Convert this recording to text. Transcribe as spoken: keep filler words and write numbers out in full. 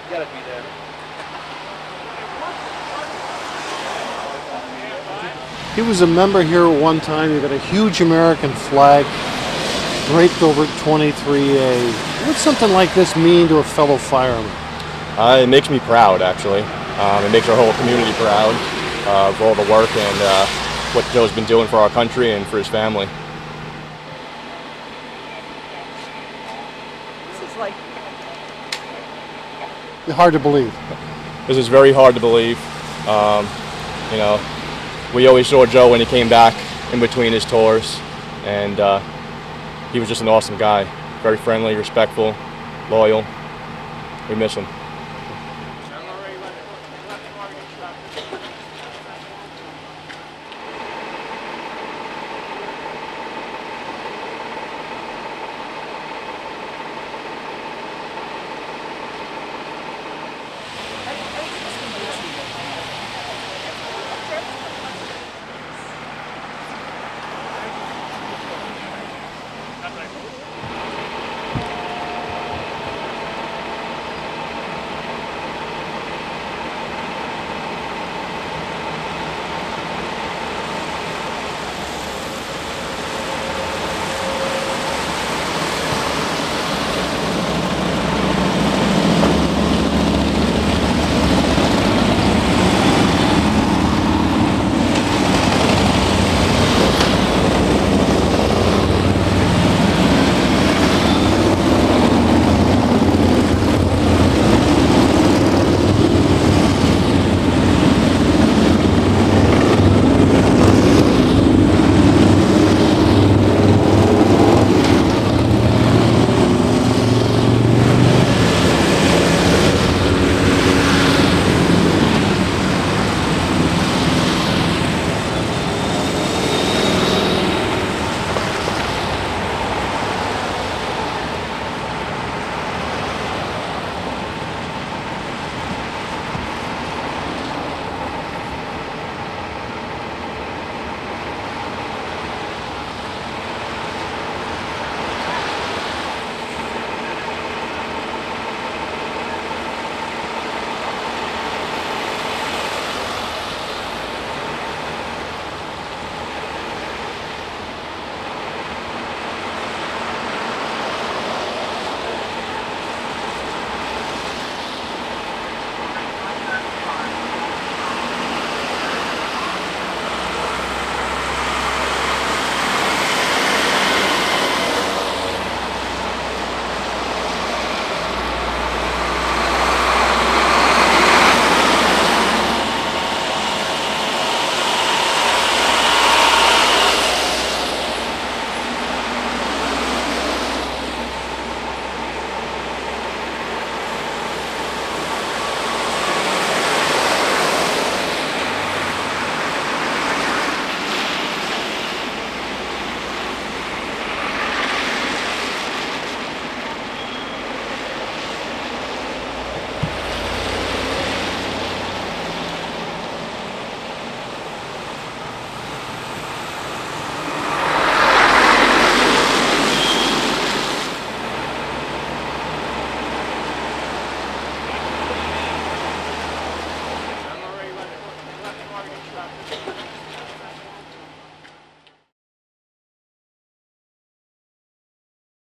gotta be there. He was a member here at one time. He got a huge American flag draped over twenty-three A. What's something like this mean to a fellow fireman? Uh, it makes me proud, actually. Um, it makes our whole community proud uh, for all the work and uh, what Joe's been doing for our country and for his family. This is like Hard to believe. This is very hard to believe. Um, you know, we always saw Joe when he came back in between his tours, and uh, he was just an awesome guy. Very friendly, respectful, loyal. We miss him.